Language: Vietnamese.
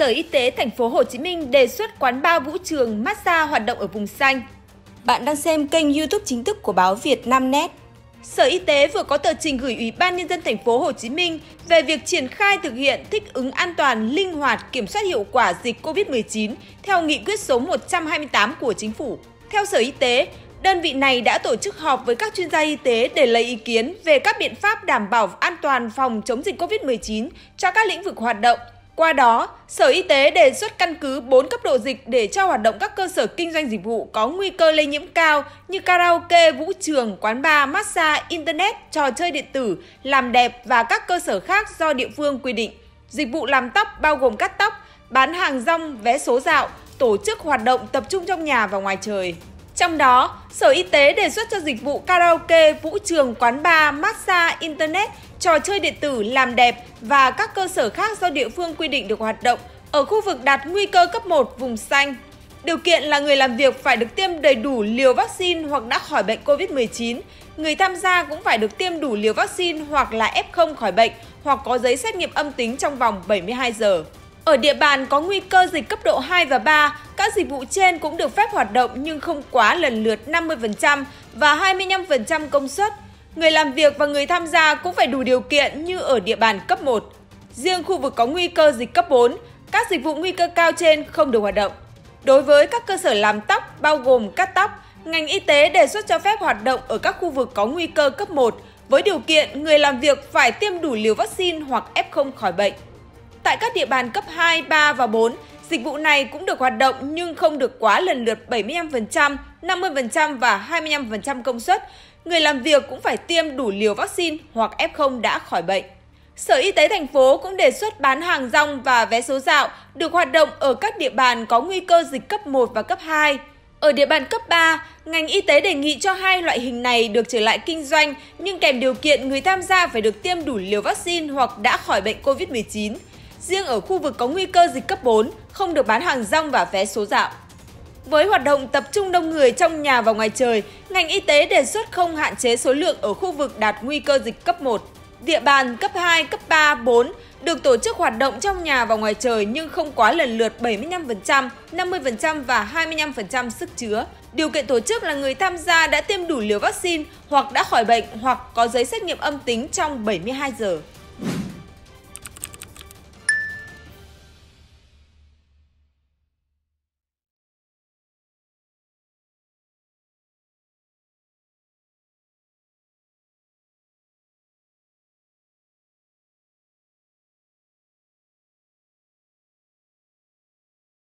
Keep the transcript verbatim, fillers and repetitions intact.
Sở Y tế Thành phố Hồ Chí Minh đề xuất quán bar, vũ trường, massage hoạt động ở vùng xanh. Bạn đang xem kênh YouTube chính thức của báo Vietnamnet. Sở Y tế vừa có tờ trình gửi Ủy ban Nhân dân Thành phố Hồ Chí Minh về việc triển khai thực hiện thích ứng an toàn, linh hoạt, kiểm soát hiệu quả dịch Covid mười chín theo nghị quyết số một trăm hai mươi tám của Chính phủ. Theo Sở Y tế, đơn vị này đã tổ chức họp với các chuyên gia y tế để lấy ý kiến về các biện pháp đảm bảo an toàn phòng chống dịch Covid mười chín cho các lĩnh vực hoạt động. Qua đó, Sở Y tế đề xuất căn cứ bốn cấp độ dịch để cho hoạt động các cơ sở kinh doanh dịch vụ có nguy cơ lây nhiễm cao như karaoke, vũ trường, quán bar, massage, internet, trò chơi điện tử, làm đẹp và các cơ sở khác do địa phương quy định. Dịch vụ làm tóc bao gồm cắt tóc, bán hàng rong, vé số dạo, tổ chức hoạt động tập trung trong nhà và ngoài trời. Trong đó, Sở Y tế đề xuất cho dịch vụ karaoke, vũ trường, quán bar, massage, internet, trò chơi điện tử, làm đẹp và các cơ sở khác do địa phương quy định được hoạt động ở khu vực đạt nguy cơ cấp một vùng xanh. Điều kiện là người làm việc phải được tiêm đầy đủ liều vaccine hoặc đã khỏi bệnh Covid mười chín. Người tham gia cũng phải được tiêm đủ liều vaccine hoặc là ép không khỏi bệnh hoặc có giấy xét nghiệm âm tính trong vòng bảy mươi hai giờ. Ở địa bàn có nguy cơ dịch cấp độ hai và ba, các dịch vụ trên cũng được phép hoạt động nhưng không quá lần lượt năm mươi phần trăm và hai mươi lăm phần trăm công suất. Người làm việc và người tham gia cũng phải đủ điều kiện như ở địa bàn cấp một. Riêng khu vực có nguy cơ dịch cấp bốn, các dịch vụ nguy cơ cao trên không được hoạt động. Đối với các cơ sở làm tóc bao gồm cắt tóc, ngành y tế đề xuất cho phép hoạt động ở các khu vực có nguy cơ cấp một với điều kiện người làm việc phải tiêm đủ liều vaccine hoặc ép không khỏi bệnh. Tại các địa bàn cấp hai, ba và bốn, dịch vụ này cũng được hoạt động nhưng không được quá lần lượt bảy mươi lăm phần trăm, năm mươi phần trăm và hai mươi lăm phần trăm công suất. Người làm việc cũng phải tiêm đủ liều vaccine hoặc ép không đã khỏi bệnh. Sở Y tế thành phố cũng đề xuất bán hàng rong và vé số dạo được hoạt động ở các địa bàn có nguy cơ dịch cấp một và cấp hai. Ở địa bàn cấp ba, ngành y tế đề nghị cho hai loại hình này được trở lại kinh doanh nhưng kèm điều kiện người tham gia phải được tiêm đủ liều vaccine hoặc đã khỏi bệnh Covid mười chín. Riêng ở khu vực có nguy cơ dịch cấp bốn, không được bán hàng rong và vé số dạo. Với hoạt động tập trung đông người trong nhà và ngoài trời, ngành y tế đề xuất không hạn chế số lượng ở khu vực đạt nguy cơ dịch cấp một. Địa bàn cấp hai, cấp ba, bốn được tổ chức hoạt động trong nhà và ngoài trời nhưng không quá lần lượt bảy mươi lăm phần trăm, năm mươi phần trăm và hai mươi lăm phần trăm sức chứa. Điều kiện tổ chức là người tham gia đã tiêm đủ liều vaccine hoặc đã khỏi bệnh hoặc có giấy xét nghiệm âm tính trong bảy mươi hai giờ.